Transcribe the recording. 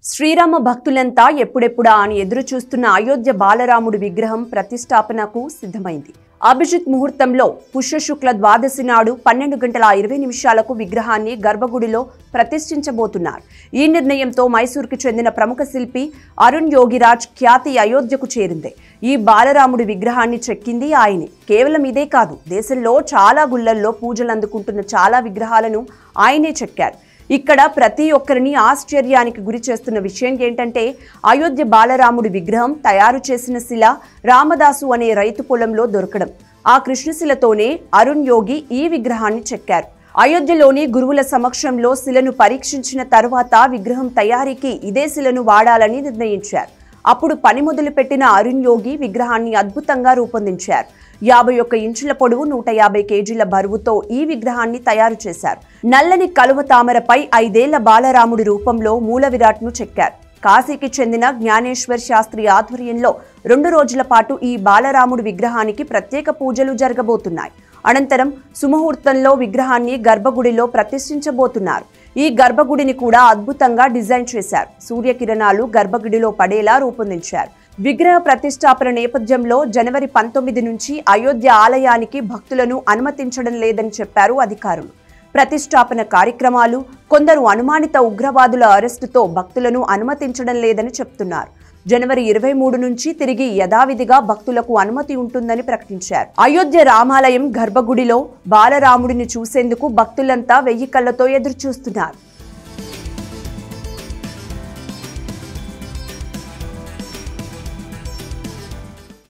శ్రీరామ భక్తులంతా ఎప్పుడెప్పుడా అని ఎదురు చూస్తున్న అయోధ్య బాలరాముడి విగ్రహం ప్రతిష్టాపనకు సిద్ధమైంది. అభిజిత్ ముహూర్తంలో పుష్యశుక్ల ద్వాదశి నాడు 12:20 విగ్రహాన్ని గర్భగుడిలో ప్రతిష్ఠించబోతున్నారు. ఈ నిర్ణయంతో మైసూర్కు చెందిన ప్రముఖ శిల్పి అరుణ్ యోగిరాజ్ ఖ్యాతి అయోధ్యకు చేరింది. ఈ బాలరాముడి విగ్రహాన్ని చెక్కింది ఆయనే. కేవలం ఇదే కాదు, దేశంలో చాలా గుళ్లల్లో పూజలు అందుకుంటున్న చాలా విగ్రహాలను ఆయనే చెక్కారు. ఇక్కడ ప్రతి ఒక్కరిని ఆశ్చర్యానికి గురి చేస్తున్న విషయం ఏంటంటే, అయోధ్య బాలరాముడి విగ్రహం తయారు చేసిన శిల రామదాసు అనే రైతు పొలంలో దొరకడం. ఆ కృష్ణశిలతోనే అరుణ్ యోగి ఈ విగ్రహాన్ని చెక్కారు. అయోధ్యలోని గురువుల సమక్షంలో శిలను పరీక్షించిన తరువాత విగ్రహం తయారీకి ఇదే శిలను వాడాలని నిర్ణయించారు. అప్పుడు పని మొదలుపెట్టిన అరుణ్ యోగి విగ్రహాన్ని అద్భుతంగా రూపొందించారు. 51 ఇంచుల పొడవు, 150 కేజీల బరువుతో ఈ విగ్రహాన్ని తయారు చేశారు. నల్లని కలువ తామరపై 5 ఏళ్ల బాలరాముడి రూపంలో మూల విరాట్ను చెక్కారు. కాశీకి చెందిన జ్ఞానేశ్వర్ శాస్త్రి ఆధ్వర్యంలో 2 రోజుల పాటు ఈ బాలరాముడి విగ్రహానికి ప్రత్యేక పూజలు జరగబోతున్నాయి. అనంతరం సుముహూర్తంలో విగ్రహాన్ని గర్భగుడిలో ప్రతిష్ఠించబోతున్నారు. ఈ గర్భగుడిని కూడా అద్భుతంగా డిజైన్ చేశారు. సూర్యకిరణాలు గర్భగుడిలో పడేలా రూపొందించారు. విగ్రహ ప్రతిష్టాపన నేపథ్యంలో జనవరి 19 నుంచి అయోధ్య ఆలయానికి భక్తులను అనుమతించడం లేదని చెప్పారు అధికారులు. ప్రతిష్టాపన కార్యక్రమాలు, కొందరు అనుమానిత ఉగ్రవాదుల అరెస్టుతో భక్తులను అనుమతించడం లేదని చెప్తున్నారు. జనవరి 23 నుంచి తిరిగి యథావిధిగా భక్తులకు అనుమతి ఉంటుందని ప్రకటించారు. అయోధ్య రామాలయం గర్భగుడిలో బాలరాముడిని చూసేందుకు భక్తులంతా 1000 కళ్లతో ఎదురుచూస్తున్నారు.